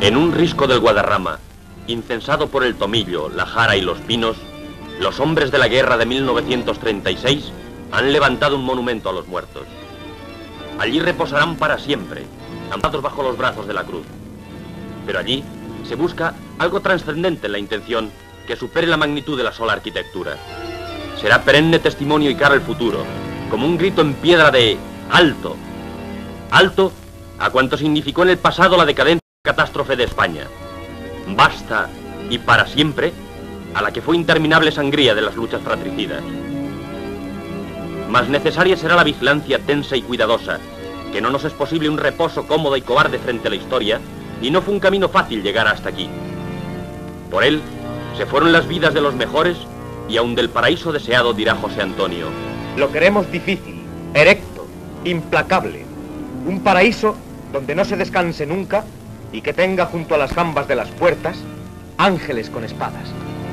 En un risco del Guadarrama, incensado por el tomillo, la jara y los pinos, los hombres de la guerra de 1936 han levantado un monumento a los muertos. Allí reposarán para siempre, amparados bajo los brazos de la cruz. Pero allí se busca algo trascendente en la intención que supere la magnitud de la sola arquitectura. Será perenne testimonio y cara al futuro, como un grito en piedra de ¡alto! ¡Alto! A cuanto significó en el pasado la decadente catástrofe de España. Basta, y para siempre, a la que fue interminable sangría de las luchas fratricidas. Más necesaria será la vigilancia tensa y cuidadosa, que no nos es posible un reposo cómodo y cobarde frente a la historia, y no fue un camino fácil llegar hasta aquí. Por él, se fueron las vidas de los mejores, y aun del paraíso deseado, dirá José Antonio. Lo queremos difícil, erecto, implacable. Un paraíso donde no se descanse nunca y que tenga junto a las jambas de las puertas ángeles con espadas.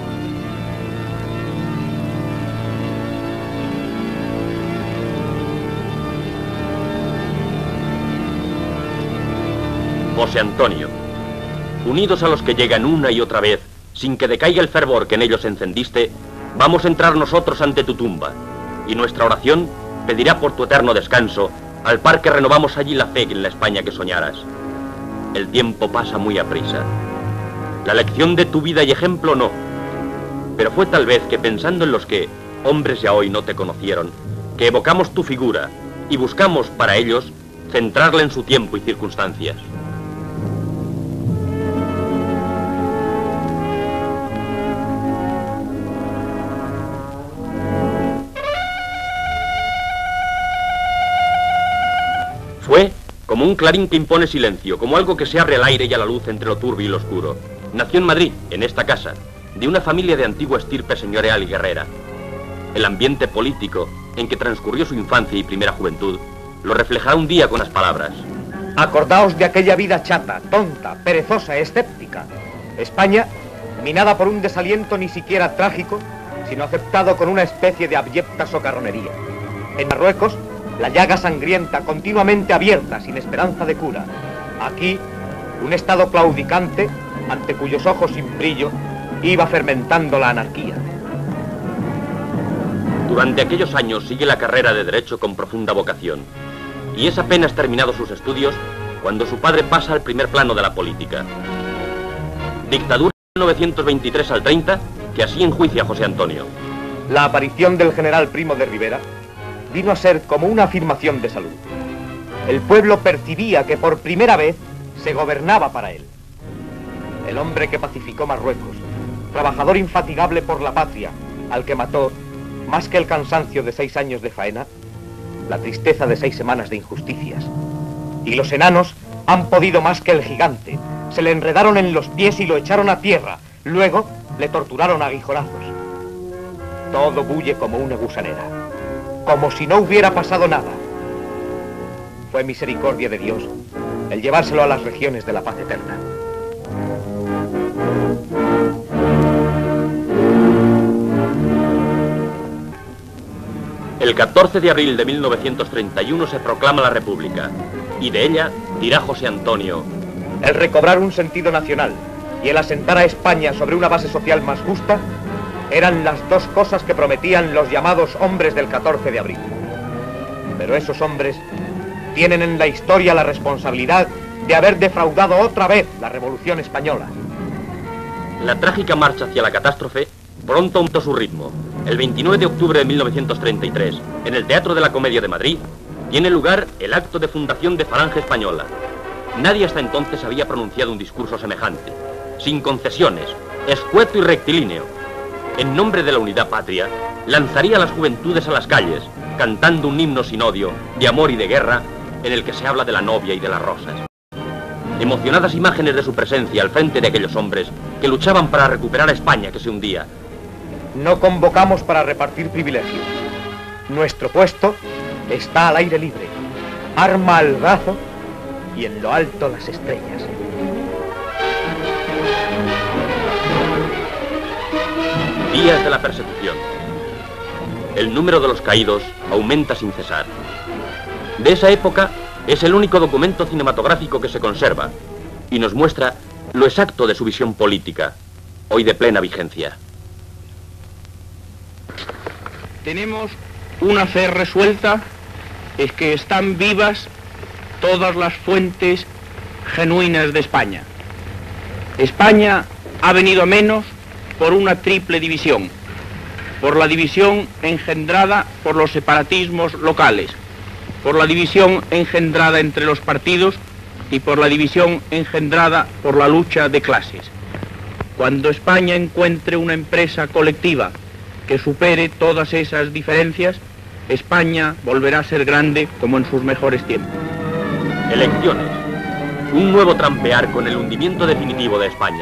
José Antonio, unidos a los que llegan una y otra vez, sin que decaiga el fervor que en ellos encendiste, vamos a entrar nosotros ante tu tumba, y nuestra oración pedirá por tu eterno descanso, al par que renovamos allí la fe en la España que soñaras. El tiempo pasa muy aprisa. La lección de tu vida y ejemplo no, pero fue tal vez que pensando en los que, hombres ya hoy no te conocieron, que evocamos tu figura y buscamos para ellos centrarla en su tiempo y circunstancias. Fue como un clarín que impone silencio, como algo que se abre al aire y a la luz entre lo turbio y lo oscuro. Nació en Madrid, en esta casa, de una familia de antigua estirpe señorial y guerrera. El ambiente político en que transcurrió su infancia y primera juventud lo reflejará un día con las palabras. Acordaos de aquella vida chata, tonta, perezosa, escéptica. España, minada por un desaliento ni siquiera trágico, sino aceptado con una especie de abyecta socarronería. En Marruecos, la llaga sangrienta, continuamente abierta, sin esperanza de cura. Aquí, un estado claudicante, ante cuyos ojos sin brillo, iba fermentando la anarquía. Durante aquellos años sigue la carrera de Derecho con profunda vocación, y es apenas terminados sus estudios cuando su padre pasa al primer plano de la política. Dictadura de 1923 al 30, que así enjuicia a José Antonio. La aparición del general Primo de Rivera vino a ser como una afirmación de salud. El pueblo percibía que por primera vez se gobernaba para él. El hombre que pacificó Marruecos, trabajador infatigable por la patria, al que mató, más que el cansancio de 6 años de faena, la tristeza de 6 semanas de injusticias. Y los enanos han podido más que el gigante. Se le enredaron en los pies y lo echaron a tierra. Luego le torturaron a aguijonazos. Todo bulle como una gusanera, como si no hubiera pasado nada. Fue misericordia de Dios el llevárselo a las regiones de la paz eterna. El 14 de abril de 1931 se proclama la República, y de ella dirá José Antonio: el recobrar un sentido nacional y el asentar a España sobre una base social más justa eran las dos cosas que prometían los llamados hombres del 14 de abril. Pero esos hombres tienen en la historia la responsabilidad de haber defraudado otra vez la Revolución Española. La trágica marcha hacia la catástrofe pronto aumentó su ritmo. El 29 de octubre de 1933, en el Teatro de la Comedia de Madrid, tiene lugar el acto de fundación de Falange Española. Nadie hasta entonces había pronunciado un discurso semejante, sin concesiones, escueto y rectilíneo. En nombre de la unidad patria, lanzaría a las juventudes a las calles, cantando un himno sin odio, de amor y de guerra, en el que se habla de la novia y de las rosas. Emocionadas imágenes de su presencia al frente de aquellos hombres que luchaban para recuperar a España que se hundía. No convocamos para repartir privilegios. Nuestro puesto está al aire libre, arma al brazo y en lo alto las estrellas. Días de la persecución. El número de los caídos aumenta sin cesar. De esa época es el único documento cinematográfico que se conserva y nos muestra lo exacto de su visión política, hoy de plena vigencia. Tenemos una fe resuelta, es que están vivas todas las fuentes genuinas de España. España ha venido a menos por una triple división, por la división engendrada por los separatismos locales, por la división engendrada entre los partidos y por la división engendrada por la lucha de clases. Cuando España encuentre una empresa colectiva que supere todas esas diferencias, España volverá a ser grande como en sus mejores tiempos. Elecciones. Un nuevo trampear con el hundimiento definitivo de España.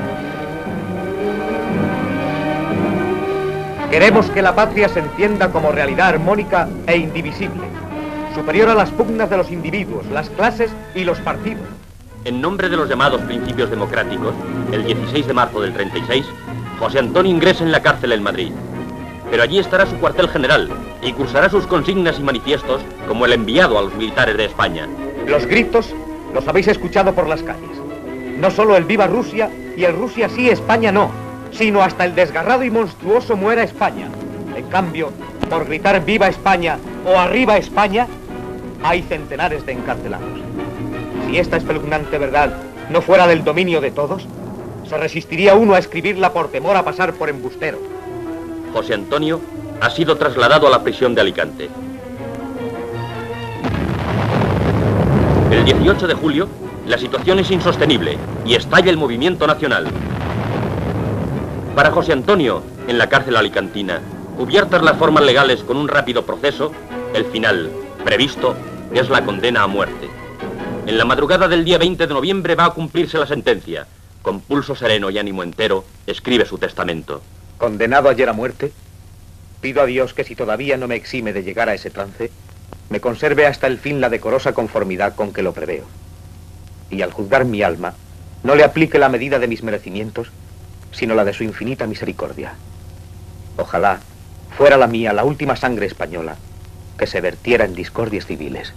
Queremos que la patria se entienda como realidad armónica e indivisible, superior a las pugnas de los individuos, las clases y los partidos. En nombre de los llamados principios democráticos, el 16 de marzo del 36, José Antonio ingresa en la cárcel en Madrid. Pero allí estará su cuartel general y cursará sus consignas y manifiestos como el enviado a los militares de España. Los gritos los habéis escuchado por las calles. No solo el viva Rusia y el Rusia sí, España no, sino hasta el desgarrado y monstruoso muera España. En cambio, por gritar viva España o arriba España, hay centenares de encarcelados. Si esta espeluznante verdad no fuera del dominio de todos, se resistiría uno a escribirla por temor a pasar por embustero. José Antonio ha sido trasladado a la prisión de Alicante. El 18 de julio, la situación es insostenible y estalla el movimiento nacional. Para José Antonio, en la cárcel alicantina, cubiertas las formas legales con un rápido proceso, el final, previsto, es la condena a muerte. En la madrugada del día 20 de noviembre va a cumplirse la sentencia. Con pulso sereno y ánimo entero, escribe su testamento. Condenado ayer a muerte, pido a Dios que si todavía no me exime de llegar a ese trance, me conserve hasta el fin la decorosa conformidad con que lo preveo. Y al juzgar mi alma, no le aplique la medida de mis merecimientos, sino la de su infinita misericordia. Ojalá fuera la mía la última sangre española que se vertiera en discordias civiles.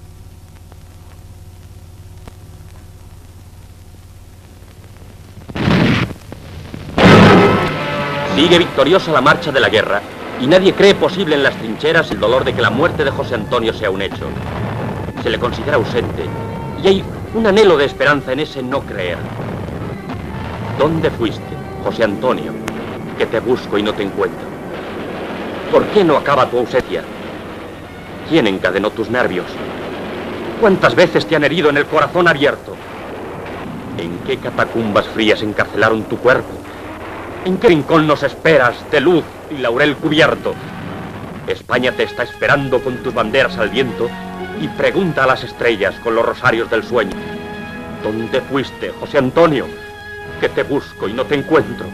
Sigue victoriosa la marcha de la guerra y nadie cree posible en las trincheras el dolor de que la muerte de José Antonio sea un hecho. Se le considera ausente y hay un anhelo de esperanza en ese no creer. ¿Dónde fuiste, José Antonio, que te busco y no te encuentro? ¿Por qué no acaba tu ausencia? ¿Quién encadenó tus nervios? ¿Cuántas veces te han herido en el corazón abierto? ¿En qué catacumbas frías encarcelaron tu cuerpo? ¿En qué rincón nos esperas, de luz y laurel cubierto? España te está esperando con tus banderas al viento y pregunta a las estrellas con los rosarios del sueño. ¿Dónde fuiste, José Antonio? Que te busco y no te encuentro.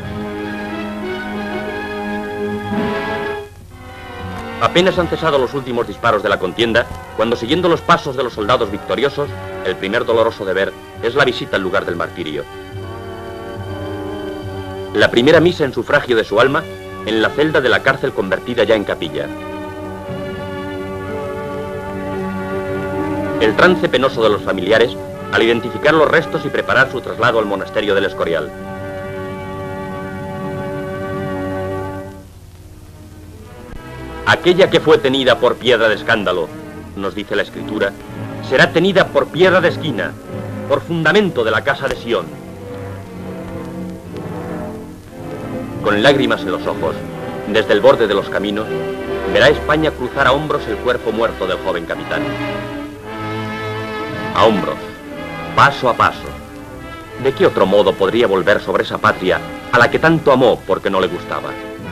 Apenas han cesado los últimos disparos de la contienda, cuando siguiendo los pasos de los soldados victoriosos, el primer doloroso deber es la visita al lugar del martirio. La primera misa en sufragio de su alma en la celda de la cárcel convertida ya en capilla. El trance penoso de los familiares al identificar los restos y preparar su traslado al monasterio del Escorial. Aquella que fue tenida por piedra de escándalo, nos dice la Escritura, será tenida por piedra de esquina, por fundamento de la casa de Sión. Con lágrimas en los ojos, desde el borde de los caminos, verá España cruzar a hombros el cuerpo muerto del joven capitán. A hombros, paso a paso. ¿De qué otro modo podría volver sobre esa patria a la que tanto amó porque no le gustaba?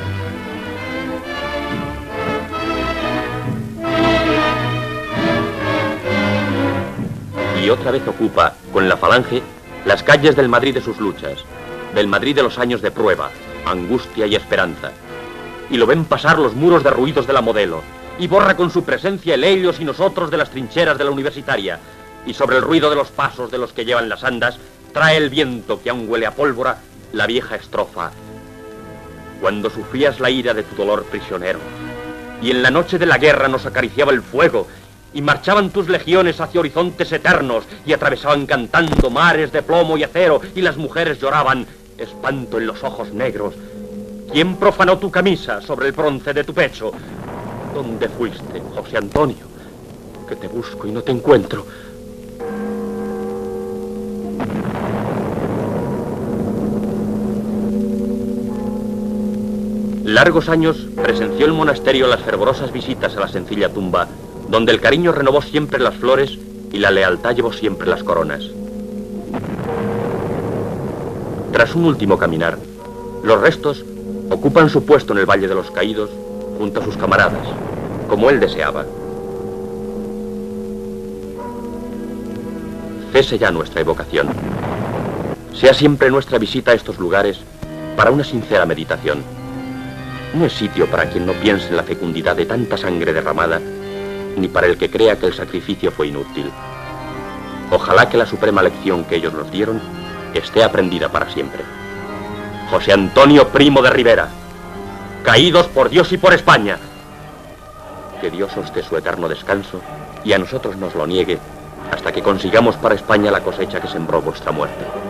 Y otra vez ocupa, con la falange, las calles del Madrid de sus luchas, del Madrid de los años de prueba, angustia y esperanza. Y lo ven pasar los muros derruidos de la Modelo, y borra con su presencia el ellos y nosotros de las trincheras de la Universitaria, y sobre el ruido de los pasos de los que llevan las andas, trae el viento que aún huele a pólvora la vieja estrofa. Cuando sufrías la ira de tu dolor prisionero, y en la noche de la guerra nos acariciaba el fuego, y marchaban tus legiones hacia horizontes eternos y atravesaban cantando mares de plomo y acero y las mujeres lloraban, espanto en los ojos negros. ¿Quién profanó tu camisa sobre el bronce de tu pecho? ¿Dónde fuiste, José Antonio? Que te busco y no te encuentro. Largos años presenció el monasterio las fervorosas visitas a la sencilla tumba, donde el cariño renovó siempre las flores y la lealtad llevó siempre las coronas. Tras un último caminar, los restos ocupan su puesto en el Valle de los Caídos junto a sus camaradas, como él deseaba. Cese ya nuestra evocación. Sea siempre nuestra visita a estos lugares para una sincera meditación. No es sitio para quien no piense en la fecundidad de tanta sangre derramada, ni para el que crea que el sacrificio fue inútil. Ojalá que la suprema lección que ellos nos dieron esté aprendida para siempre. José Antonio Primo de Rivera, caídos por Dios y por España. Que Dios os dé su eterno descanso y a nosotros nos lo niegue hasta que consigamos para España la cosecha que sembró vuestra muerte.